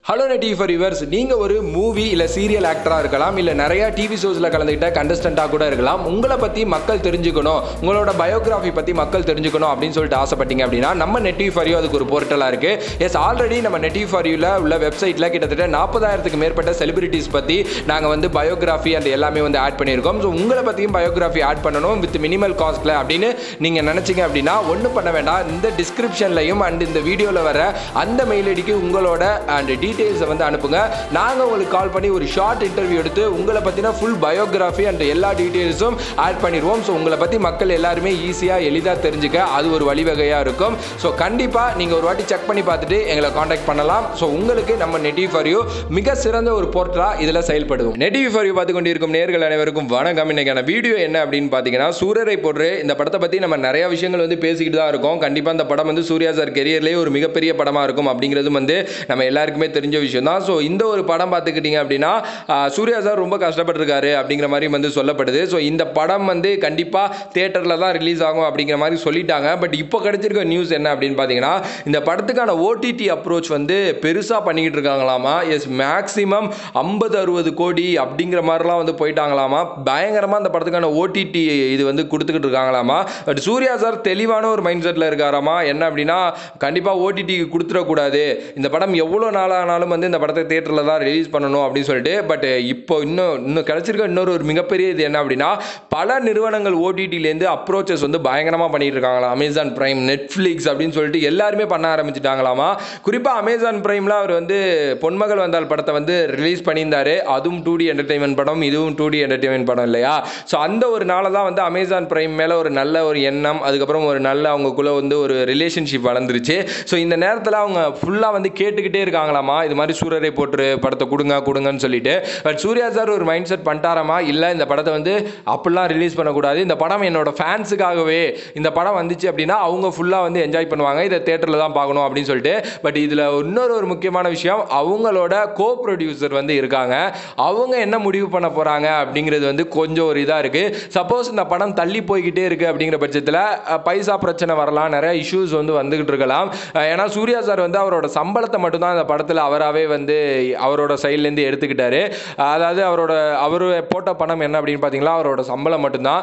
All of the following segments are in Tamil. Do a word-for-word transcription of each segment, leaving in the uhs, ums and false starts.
Hello Netti for yours. நீங்கள் ஒரு மூவி இல்லை சீரியல் ஆக்டராக இருக்கலாம், இல்லை நிறையா டிவி ஷோஸில் கலந்துக்கிட்ட கண்டஸ்டண்ட்டாக கூட இருக்கலாம். உங்களை பற்றி மக்கள் தெரிஞ்சுக்கணும், உங்களோட பயோகிராஃபி பற்றி மக்கள் தெரிஞ்சுக்கணும் அப்படின்னு சொல்லிட்டு ஆசைப்பட்டீங்க அப்படின்னா நம்ம நெட்டி ஃபார் யூ அதுக்கு ஒரு போர்ட்டலாக இருக்குது. எஸ், ஆல்ரெடி நம்ம நெட்டி ஃபார் யூவில் உள்ள வெப்சைட்டில் கிட்டத்தட்ட நாற்பதாயிரத்துக்கு மேற்பட்ட செலிபிரிட்டிஸ் பற்றி நாங்கள் வந்து பயோகிராஃபி அந்த எல்லாமே வந்து ஆட் பண்ணியிருக்கோம். ஸோ உங்களை பற்றியும் பயோகிராஃபி ஆட் பண்ணணும் வித் மினிமல் காஸ்ட்டில் அப்படின்னு நீங்கள் நினச்சிங்க அப்படின்னா ஒன்றும் பண்ண வேண்டாம். இந்த டிஸ்கிரிப்ஷன்லையும் அண்ட் இந்த வீடியோவில் வர அந்த மெயில் ஐடிக்கு உங்களோட அண்ட் டீடைல்ஸை வந்து அனுப்புங்க. நாங்கள் உங்களுக்கு கால் பண்ணி ஒரு ஷார்ட் இன்டர்வியூ எடுத்து உங்களை பற்றின ஃபுல் பயோகிராஃபி அண்ட் எல்லா டீட்டெயில்ஸும் ஆட் பண்ணிடுவோம். ஸோ உங்களை பற்றி மக்கள் எல்லாருமே ஈஸியாக எளிதாக தெரிஞ்சுக்க அது ஒரு வழிவகையாக இருக்கும். ஸோ கண்டிப்பாக நீங்கள் ஒரு வாட்டி செக் பண்ணி பார்த்துட்டு எங்களை காண்டாக்ட் பண்ணலாம். ஸோ உங்களுக்கு நம்ம நெட்டி ஃபார் யூ மிக சிறந்த ஒரு போர்ட்டலாக இதில் செயல்படுவோம். நெட்டி ஃபார் யூ பார்த்து கொண்டிருக்கும் நேர்கள் அனைவருக்கும் வணக்கம். இன்னைக்கான வீடியோ என்ன அப்படின்னு பார்த்தீங்கன்னா, சூரரை போட்டு இந்த படத்தை பற்றி நம்ம நிறைய விஷயங்கள் வந்து பேசிக்கிட்டு தான் இருக்கோம். கண்டிப்பாக இந்த படம் வந்து சூர்யா சார் கெரியர்லேயே ஒரு மிகப்பெரிய படமாக இருக்கும் அப்படிங்கிறது வந்து நம்ம எல்லாருக்குமே தெரிஞ்ச விஷயம் தான். ஸோ இந்த ஒரு படம் பார்த்துக்கிட்டீங்க அப்படின்னா சூர்யா சார் ரொம்ப கஷ்டப்பட்டிருக்காரு அப்படிங்கிற மாதிரி வந்து சொல்லப்படுது. ஸோ இந்த படம் வந்து கண்டிப்பாக தியேட்டரில் தான் ரிலீஸ் ஆகும் அப்படிங்கிற மாதிரி சொல்லிட்டாங்க. பட் இப்போ கிடைச்சிருக்க நியூஸ் என்ன அப்படின்னு பார்த்தீங்கன்னா, இந்த படத்துக்கான ஓடிடி அப்ரோச் வந்து பெருசாக பண்ணிக்கிட்டு இருக்காங்களாமா. எஸ், மேக்ஸிமம் ஐம்பது அறுபது கோடி அப்படிங்கிற மாதிரிலாம் வந்து போயிட்டாங்களாமா. பயங்கரமாக அந்த படத்துக்கான ஓடிடி இது வந்து கொடுத்துக்கிட்டு இருக்காங்களாமா. பட் சூர்யா சார் தெளிவான ஒரு மைண்ட் செட்டில் இருக்காராமா. என்ன அப்படின்னா, கண்டிப்பாக ஓடிடிக்கு கொடுத்துடக்கூடாது, இந்த படம் எவ்வளோ நாளானாலும் வந்து இந்த படத்தை தியேட்டரில் தான் ரிலீஸ் பண்ணணும் அப்படின்னு சொல்லிட்டு. பட் இப்போ இன்னும் இன்னும் கிடைச்சிருக்க இன்னொரு ஒரு மிகப்பெரிய இது என்ன அப்படின்னா, பல நிறுவனங்கள் ஓடிடிலேருந்து அப்ரோச்சஸ் வந்து பயங்கரமாக பண்ணிட்டு இருக்காங்களா. அமேசான் பிரைம், நெட்ஃப்ளிக்ஸ் அப்படின்னு சொல்லிட்டு எல்லாருமே பண்ண ஆரம்பிச்சிட்டாங்களாமா. குறிப்பாக அமேசான் பிரைமில் அவர் வந்து பொன்மகள் வந்தால் படத்தை வந்து ரிலீஸ் பண்ணியிருந்தாரு. அதுவும் டூ டி என்டர்டைன்மெண்ட் படம், இதுவும் டூ டி என்டர்டைன்மெண்ட் படம் இல்லையா. ஸோ அந்த ஒரு நாளை தான் வந்து அமேசான் பிரைம் மேலே ஒரு நல்ல ஒரு எண்ணம், அதுக்கப்புறம் ஒரு நல்ல அவங்களுக்குள்ள வந்து ஒரு ரிலேஷன்ஷிப் வளர்ந்துருச்சு. ஸோ இந்த நேரத்தில் அவங்க ஃபுல்லாக வந்து கேட்டுக்கிட்டே இருக்காங்களாமா, இது மாதிரி சூரரை போட்டு படத்தை கொடுங்க கொடுங்கன்னு சொல்லிட்டு. பட் சூர்யா சார் ஒரு மைண்ட் செட் பண்ணிட்டாராமா, இல்லை இந்த படத்தை வந்து அப்படிலாம் ரிலீஸ் பண்ணக்கூடாது, இந்த படம் என்னோட ஃபேன்ஸுக்காகவே, இந்த படம் வந்துச்சு அப்படின்னா அவங்க ஃபுல்லாக வந்து என்ஜாய் பண்ணுவாங்க, இதை தேட்டரில் தான் பார்க்கணும் அப்படின்னு சொல்லிட்டு. பட் இதில் இன்னொரு ஒரு முக்கியமான விஷயம், அவங்களோட கோ ப்ரொடியூசர் வந்து இருக்காங்க. அவங்க என்ன முடிவு பண்ண போகிறாங்க அப்படிங்கிறது வந்து கொஞ்சம் ஒரு இதாக இருக்குது. சப்போஸ் இந்த படம் தள்ளி போய்கிட்டே இருக்குது அப்படிங்கிற பட்சத்தில் பைசா பிரச்சனை வரலாம், நிறைய இஷ்யூஸ் வந்து வந்துகிட்டு இருக்கலாம். ஏன்னா சூர்யா சார் வந்து அவரோட சம்பளத்தை மட்டும்தான் இந்த படத்தில் அவராகவே வந்து அவரோட சைட்லேருந்து எடுத்துக்கிட்டாரு. அதாவது அவரோட அவர் போட்ட பணம் என்ன அப்படின்னு பார்த்தீங்களா, அவரோட சம்பளம் மட்டும்தான்.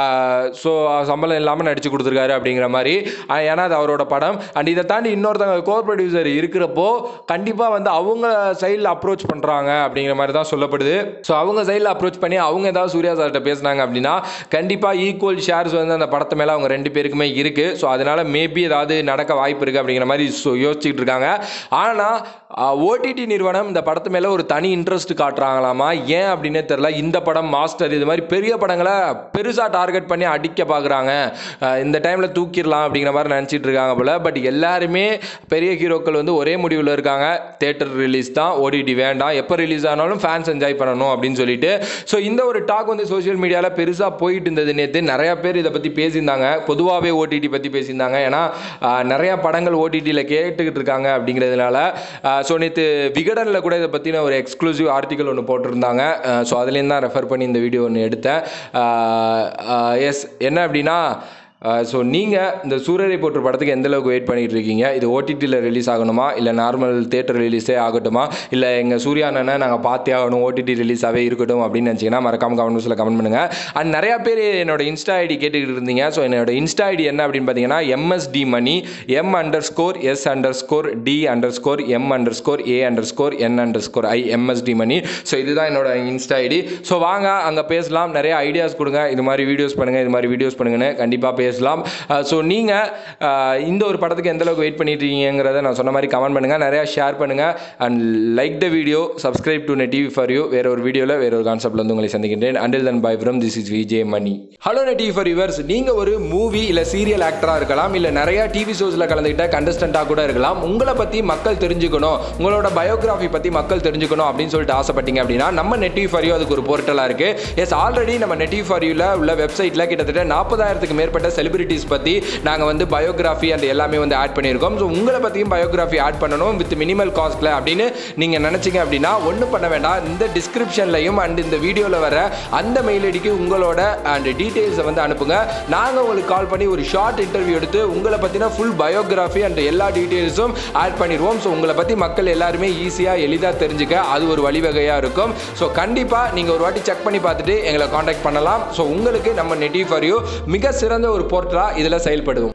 ஸோ சம்பளம் இல்லாமல் நடிச்சு கொடுத்துருக்காரு அப்படிங்கிற மாதிரி. ஏன்னா அது அவரோட படம். அண்ட் இதை தாண்டி இன்னொருத்தவங்க கோ ப்ரொடியூசர் இருக்கிறப்போ கண்டிப்பாக வந்து அவங்க சைடில் அப்ரோச் பண்ணுறாங்க அப்படிங்கிற மாதிரி தான் சொல்லப்படுது. ஸோ அவங்க சைடில் அப்ரோச் பண்ணி அவங்க ஏதாவது சூர்யா சார்கிட்ட பேசினாங்க அப்படின்னா கண்டிப்பாக ஈக்குவல் ஷேர்ஸ் வந்து அந்த படத்து மேலே அவங்க ரெண்டு பேருக்குமே இருக்குது. ஸோ அதனால் மேபி ஏதாவது நடக்க வாய்ப்பு இருக்குது அப்படிங்கிற மாதிரி யோசிச்சுட்டு இருக்காங்க. ஆனால் ஓடிடி நிறுவனம் இந்த படத்து மேலே ஒரு தனி இன்ட்ரெஸ்ட் காட்டுறாங்களாமா. ஏன் அப்படின்னே தெரியல. இந்த படம் மாஸ்டர் இது மாதிரி பெரிய படங்களை பெருசாக டார்கெட் பண்ணி அடிக்க பார்க்குறாங்க, இந்த டைமில் தூக்கிடலாம் அப்படிங்கிற மாதிரி நினச்சிட்டு இருக்காங்க போல். பட் எல்லாருமே பெரிய ஹீரோக்கள் வந்து ஒரே முடிவில் இருக்காங்க, தேட்டர் ரிலீஸ் தான், ஓடிடி வேண்டாம், எப்போ ரிலீஸ் ஆனாலும் ஃபேன்ஸ் என்ஜாய் பண்ணணும் அப்படின்னு சொல்லிட்டு. ஸோ இந்த ஒரு டாக் வந்து சோஷியல் மீடியாவில் பெருசாக போயிட்டு இருந்தது. நேற்று நிறையா பேர் இதை பற்றி பேசியிருந்தாங்க, பொதுவாகவே ஓடிடி பற்றி பேசியிருந்தாங்க. ஏன்னா நிறையா படங்கள் ஓடிடியில் கேட்டுக்கிட்டு இருக்காங்க அப்படிங்கிறதுனால. ஸோ நேற்று விகடனில் கூட இதை பற்றின ஒரு எக்ஸ்க்ளூசிவ் ஆர்டிக்கல் ஒன்று போட்டிருந்தாங்க. ஸோ அதுலேருந்து தான் ரெஃபர் பண்ணி இந்த வீடியோ ஒன்று எடுத்தேன். எஸ், என்ன அப்படின்னா, ஸோ நீங்கள் இந்த சூரரை போட்டு படத்துக்கு எந்தளவுக்கு வெயிட் பண்ணிகிட்டு இருக்கீங்க? இது ஓடிடியில் ரிலீஸ் ஆகணுமா, இல்லை நார்மல் தேட்டர் ரிலீஸே ஆகட்டுமா, இல்லை எங்கள் சூர்யா அண்ணனை நாங்கள் பார்த்தே ஆகணும், ஓடிடி ரிலீஸாகவே இருக்கட்டும் அப்படின்னு நினச்சிங்கன்னா மறக்காம கமெண்ட் பாக்ஸில் கமெண்ட் பண்ணுங்கள். அண்ட் நிறையா பேர் என்னோட இன்ஸ்டா ஐடி கேட்டுக்கிட்டு இருந்தீங்க. ஸோ என்னோட இன்ஸ்டா ஐடி என்ன அப்படின்னு பார்த்தீங்கன்னா, MST Mani, M underscore S underscore T underscore M underscore A underscore N underscore I MST Mani. So இதுதான் என்னோட இன்ஸ்டா ஐடி. ஸோ வாங்க அங்கே பேசலாம், நிறைய ஐடியாஸ் கொடுங்க, இது மாதிரி வீடியோஸ் பண்ணுங்கள், இது மாதிரி வீடியோஸ் பண்ணுங்கன்னு கண்டிப்பாக பேசலாம். ஸோ நீங்கள் இந்த ஒரு படத்துக்கு எந்த அளவுக்கு வெயிட் பண்ணிட்டு இருக்கீங்கிறத நான் சொன்ன மாதிரி கமெண்ட் பண்ணுங்கள், நிறையா ஷேர் பண்ணுங்கள். And like the video, subscribe to Netti for you. வேற ஒரு வீடியோவில் வேற ஒரு கான்செப்ட்ல வந்து உங்களை சந்திக்கின்றேன். Until then bye from this is VJ Mani. Hello Netti for yours. நீங்கள் ஒரு மூவி இல்லை சீரியல் ஆக்டராக இருக்கலாம், இல்லை நிறையா டிவி ஷோஸில் கலந்துக்கிட்ட கண்டஸ்டண்ட்டாக கூட இருக்கலாம். உங்களை பற்றி மக்கள் தெரிஞ்சுக்கணும், உங்களோட பயோகிராஃபி பற்றி மக்கள் தெரிஞ்சுக்கணும் அப்படின்னு சொல்லிட்டு ஆசைப்பட்டீங்க அப்படின்னா நம்ம நெட்டி ஃபார் யூ அதுக்கு ஒரு போர்ட்டலாக இருக்குது. எஸ், ஆல்ரெடி நம்ம நெட்டி ஃபார் யூவில் உள்ள வெப்சைட்டில் கிட்டத்தட்ட நாற்பதாயிரத்துக்கு மேற்பட்ட செலிபிரிட்டிஸ் பற்றி நாங்கள் வந்து பயோகிராஃபி அண்ட் எல்லாமே வந்து ஆட் பண்ணியிருக்கோம். ஸோ உங்களை பற்றியும் பயோகிராஃபி ஆட் பண்ணணும் வித் மினிமல் காஸ்ட்டில் அப்படின்னு நீங்கள் நினச்சிங்க அப்படின்னா ஒன்றும் பண்ண வேண்டாம். இந்த டிஸ்கிரிப்ஷன்லையும் அண்ட் இந்த வீடியோவில் வர அந்த மெயில் ஐடிக்கு உங்களோட அண்ட் டீட்டெயில்ஸை வந்து அனுப்புங்க. நாங்கள் உங்களுக்கு கால் பண்ணி ஒரு ஷார்ட் இன்டர்வியூ எடுத்து உங்களை பற்றின ஃபுல் பயோகிராஃபி அண்ட் எல்லா டீட்டெயில்ஸும் ஆட் பண்ணிடுவோம். ஸோ உங்களை பற்றி மக்கள் எல்லாருமே ஈஸியாக எளிதாக தெரிஞ்சுக்க அது ஒரு வழிவகையாக இருக்கும். ஸோ கண்டிப்பாக நீங்கள் ஒரு வாட்டி செக் பண்ணி பார்த்துட்டு எங்களை காண்டாக்ட் பண்ணலாம். ஸோ உங்களுக்கு நம்ம நெட்டி ஃபார் யூ மிக சிறந்த ஒரு போர்ட்டலாக இதில் செயல்படுவோம்.